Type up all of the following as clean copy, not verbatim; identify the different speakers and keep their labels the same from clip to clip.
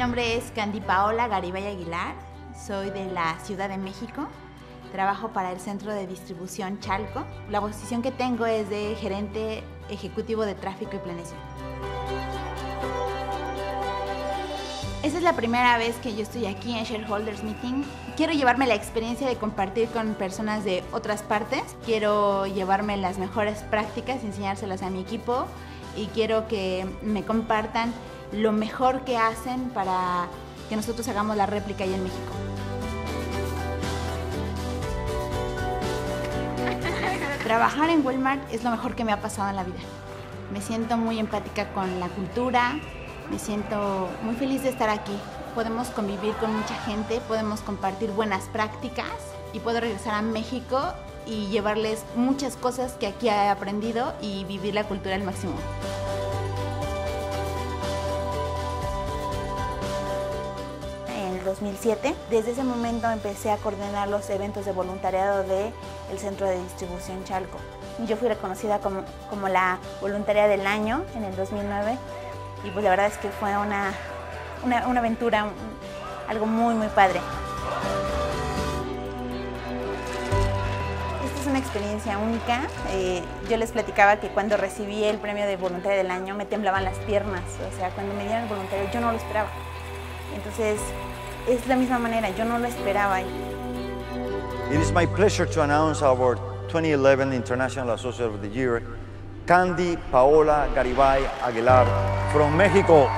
Speaker 1: nombre es Candy Paola Garibay Aguilar, soy de la Ciudad de México, trabajo para el Centro de Distribución Chalco. La posición que tengo es de gerente ejecutivo de tráfico y planeación. Esa es la primera vez que yo estoy aquí en Shareholders Meeting. Quiero llevarme la experiencia de compartir con personas de otras partes. Quiero llevarme las mejores prácticas, enseñárselas a mi equipo y quiero que me compartan lo mejor que hacen para que nosotros hagamos la réplica allá en México. Trabajar en Walmart es lo mejor que me ha pasado en la vida. Me siento muy empática con la cultura, me siento muy feliz de estar aquí. Podemos convivir con mucha gente, podemos compartir buenas prácticas y puedo regresar a México y llevarles muchas cosas que aquí he aprendido y vivir la cultura al máximo. En el 2007, desde ese momento empecé a coordinar los eventos de voluntariado del Centro de Distribución Chalco. Yo fui reconocida como la voluntaria del año en el 2009 y pues la verdad es que fue una aventura, algo muy padre. Esta es una experiencia única. Yo les platicaba que cuando recibí el premio de voluntaria del año me temblaban las piernas, o sea, cuando me dieron el voluntario yo no lo esperaba. Entonces, es la misma manera, yo no lo esperaba.
Speaker 2: It is my pleasure to announce our 2011 International Associate of the Year, Candy Paola Garibay Aguilar from Mexico.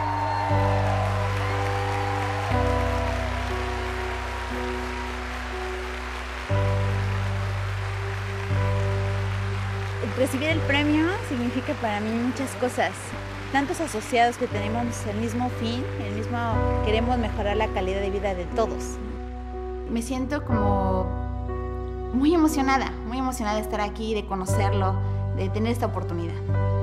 Speaker 1: Recibir el premio significa para mí muchas cosas. Tantos asociados que tenemos el mismo fin, queremos mejorar la calidad de vida de todos. Me siento como muy emocionada de estar aquí, de conocerlo, de tener esta oportunidad.